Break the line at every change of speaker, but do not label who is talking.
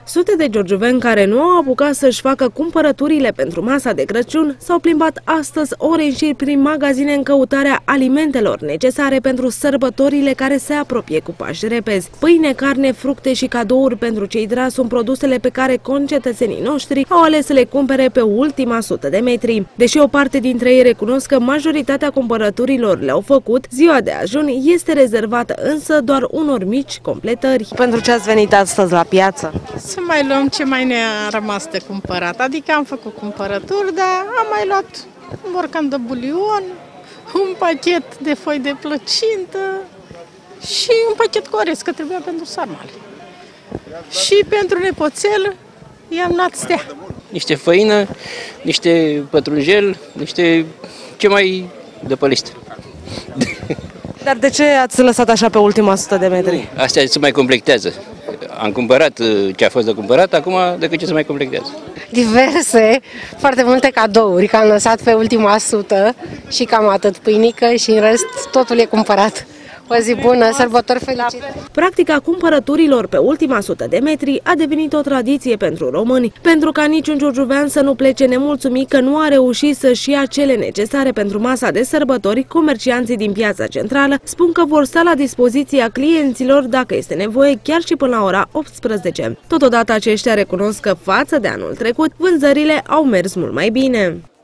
Sute de giurgiuveni care nu au apucat să-și facă cumpărăturile pentru masa de Crăciun s-au plimbat astăzi ore în șir prin magazine în căutarea alimentelor necesare pentru sărbătorile care se apropie cu pași repezi. Pâine, carne, fructe și cadouri pentru cei dragi sunt produsele pe care concetățenii noștri au ales să le cumpere pe ultima 100 de metri. Deși o parte dintre ei recunosc că majoritatea cumpărăturilor le-au făcut, ziua de ajun este rezervată însă doar unor mici completări.
Pentru ce ați venit astăzi la piață?
Să mai luăm ce mai ne-a rămas de cumpărat. Adică am făcut cumpărături, dar am mai luat un borcan de bulion, un pachet de foi de plăcintă și un pachet cu orez, că trebuia pentru sarmale. Și pentru nepoțel i-am luat stea.
Niște făină, niște pătrunjel, niște ce mai de pe listă.
Dar de ce ați lăsat așa pe ultima 100 de metri?
Astea se mai completează. Am cumpărat ce a fost de cumpărat, acum decât ce se mai completează.
Diverse, foarte multe cadouri, că am lăsat pe ultima 100 și cam atât, pâinică și în rest totul e cumpărat. O zi bună, sărbători fericite!
Practica cumpărăturilor pe ultima 100 de metri a devenit o tradiție pentru români, pentru ca niciun giurgiuvean să nu plece nemulțumit că nu a reușit să-și ia cele necesare pentru masa de sărbători. Comercianții din piața centrală spun că vor sta la dispoziția clienților dacă este nevoie, chiar și până la ora 18. Totodată aceștia recunosc că față de anul trecut, vânzările au mers mult mai bine.